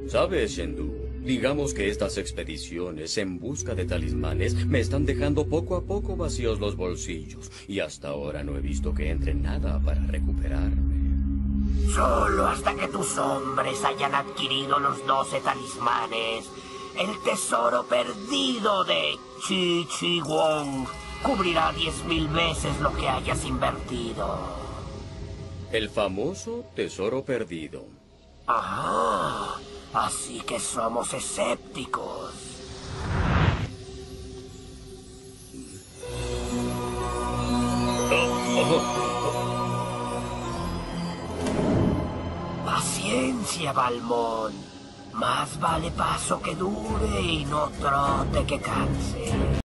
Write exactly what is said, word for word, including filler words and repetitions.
¿Sabes, Shendu? Digamos que estas expediciones en busca de talismanes me están dejando poco a poco vacíos los bolsillos. Y hasta ahora no he visto que entre nada para recuperarme. Solo hasta que tus hombres hayan adquirido los doce talismanes, el tesoro perdido de Chi Chi Wong cubrirá diez mil veces lo que hayas invertido. El famoso tesoro perdido. Ah, así que somos escépticos. Paciencia, Balmón. Más vale paso que dure y no trote que canse.